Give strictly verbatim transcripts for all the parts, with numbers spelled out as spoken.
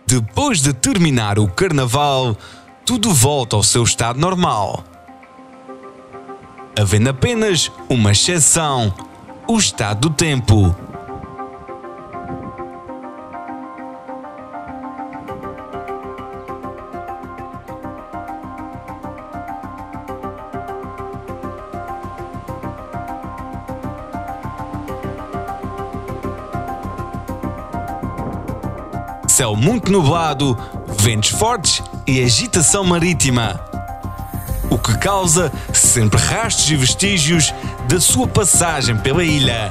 Depois de terminar o Carnaval, tudo volta ao seu estado normal. Havendo apenas uma exceção: o estado do tempo. Céu muito nublado, ventos fortes e agitação marítima, o que causa sempre rastros e vestígios da sua passagem pela ilha.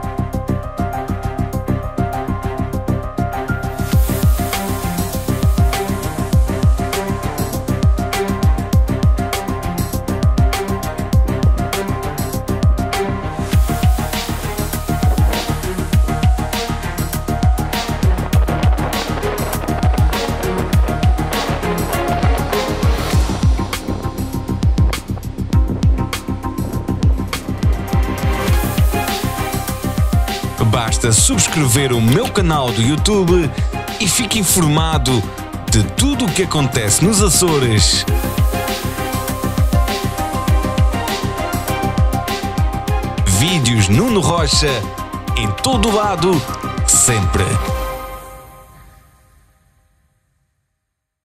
Basta subscrever o meu canal do YouTube e fique informado de tudo o que acontece nos Açores. Vídeos Nuno Rocha, em todo lado, sempre.